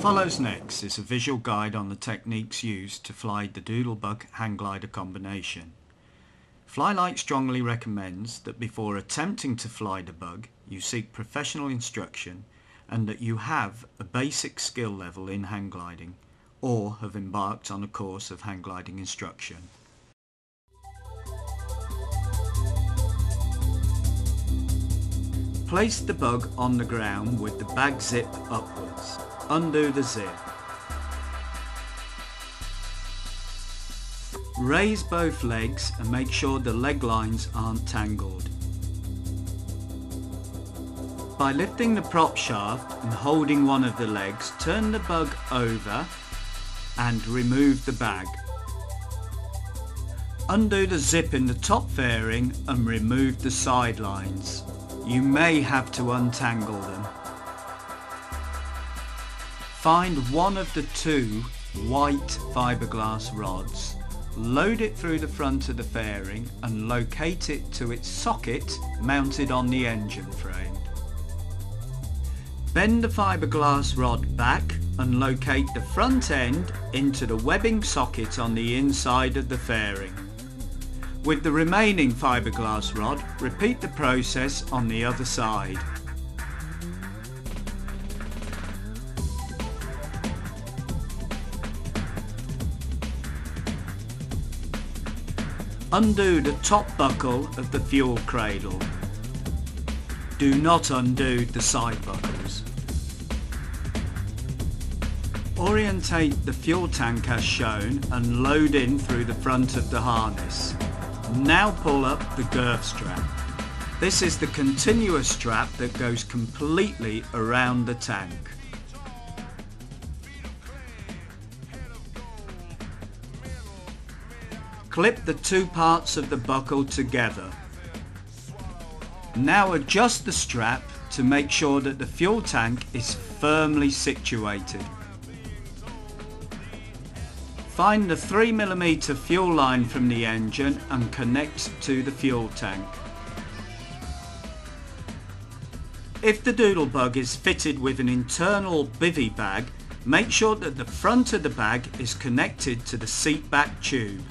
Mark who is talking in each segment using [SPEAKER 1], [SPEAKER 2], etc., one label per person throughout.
[SPEAKER 1] follows next is a visual guide on the techniques used to fly the Doodlebug hang glider combination. Flylight strongly recommends that before attempting to fly the bug you seek professional instruction and that you have a basic skill level in hang gliding or have embarked on a course of hang gliding instruction. Place the bug on the ground with the bag zip upwards. Undo the zip. Raise both legs and make sure the leg lines aren't tangled. By lifting the prop shaft and holding one of the legs, turn the bug over and remove the bag. Undo the zip in the top fairing and remove the sidelines. You may have to untangle them. Find one of the two white fiberglass rods, load it through the front of the fairing and locate it to its socket mounted on the engine frame. Bend the fiberglass rod back and locate the front end into the webbing socket on the inside of the fairing. With the remaining fiberglass rod, repeat the process on the other side. Undo the top buckle of the fuel cradle. Do not undo the side buckles. Orientate the fuel tank as shown and load in through the front of the harness. Now pull up the girth strap. This is the continuous strap that goes completely around the tank. Clip the two parts of the buckle together. Now adjust the strap to make sure that the fuel tank is firmly situated. Find the 3mm fuel line from the engine and connect to the fuel tank. If the Doodlebug is fitted with an internal bivy bag, make sure that the front of the bag is connected to the seat back tube.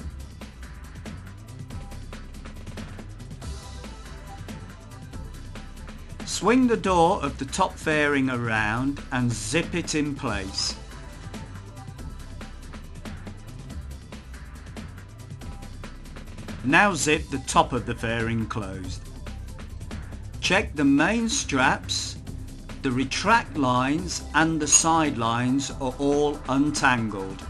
[SPEAKER 1] Swing the door of the top fairing around and zip it in place. Now zip the top of the fairing closed. Check the main straps, the retract lines and the side lines are all untangled.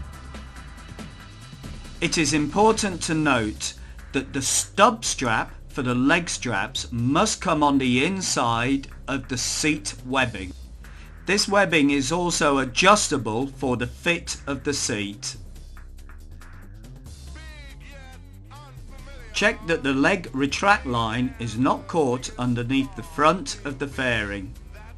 [SPEAKER 1] It is important to note that the stub strap for the leg straps must come on the inside of the seat webbing. This webbing is also adjustable for the fit of the seat. Check that the leg retract line is not caught underneath the front of the fairing.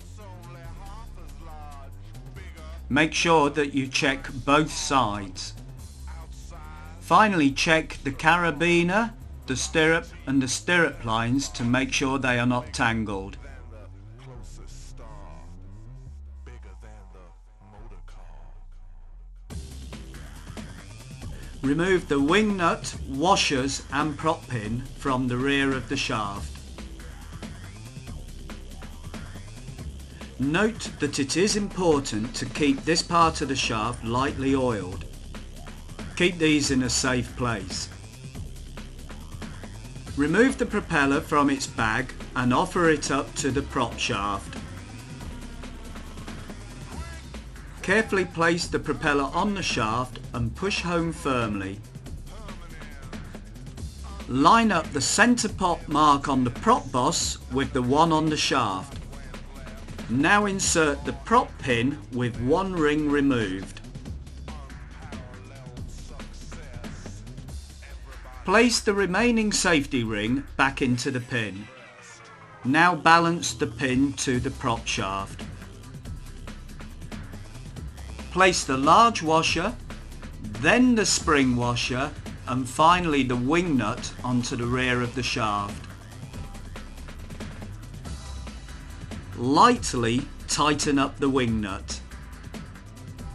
[SPEAKER 1] Make sure that you check both sides. Finally, check the carabiner, the stirrup and the stirrup lines to make sure they are not tangled. Remove the wing nut, washers and prop pin from the rear of the shaft. Note that it is important to keep this part of the shaft lightly oiled. Keep these in a safe place. Remove the propeller from its bag and offer it up to the prop shaft. Carefully place the propeller on the shaft and push home firmly. Line up the centre pot mark on the prop boss with the one on the shaft. Now insert the prop pin with one ring removed. Place the remaining safety ring back into the pin. Now balance the pin to the prop shaft. Place the large washer, then the spring washer and finally the wing nut onto the rear of the shaft. Lightly tighten up the wing nut.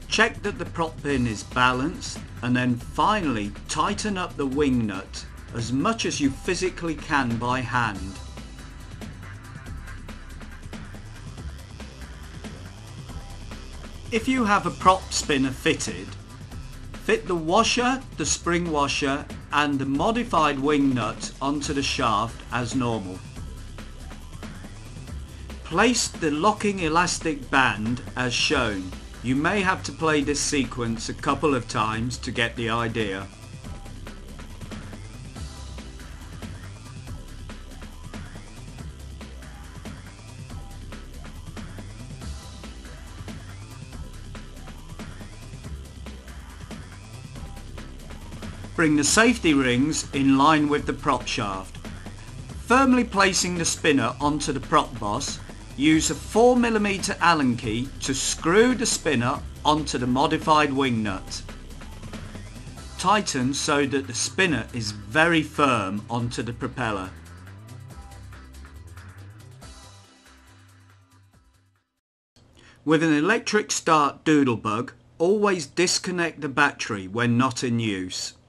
[SPEAKER 1] Check that the prop pin is balanced, and then finally tighten up the wing nut as much as you physically can by hand. If you have a prop spinner fitted, fit the washer, the spring washer and the modified wing nut onto the shaft as normal. Place the locking elastic band as shown. You may have to play this sequence a couple of times to get the idea. Bring the safety rings in line with the prop shaft. Firmly placing the spinner onto the prop boss, use a 4mm Allen key to screw the spinner onto the modified wing nut. Tighten so that the spinner is very firm onto the propeller. With an electric start Doodlebug, always disconnect the battery when not in use.